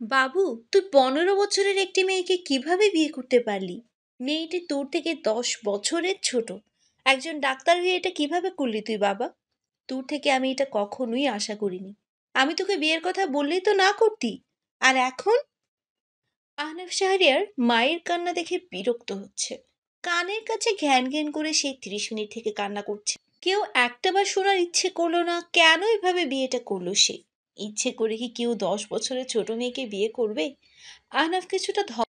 বাবু, তুই 15 বছরের একটি মেয়েকে কিভাবে বিয়ে করতে পারলি? মেয়েটি তোর থেকে 10 বছরের ছোট। একজন ডাক্তার হয়ে এটা কিভাবে করলি তুই বাবা? তোর থেকে আমি এটা কখনোই আশা করিনি। আমি তোকে বিয়ের কথা বললেই তো না করতি। আর এখন? আহনাফ শাহরিয়ার মায়ের কান্না দেখে বিরক্ত হচ্ছে। কানের কাছে ঘ্যান ঘ্যান করে সেই 30 মিনিট থেকে কান্না করছে। কেউ একটাবার শোনার ইচ্ছে করলো না কেন এভাবে বিয়েটা করলো সে। ইচ্ছে করে কি কেউ 10 বছরের ছোট মেয়েকে বিয়ে করবে? আহনাফ কিছুটা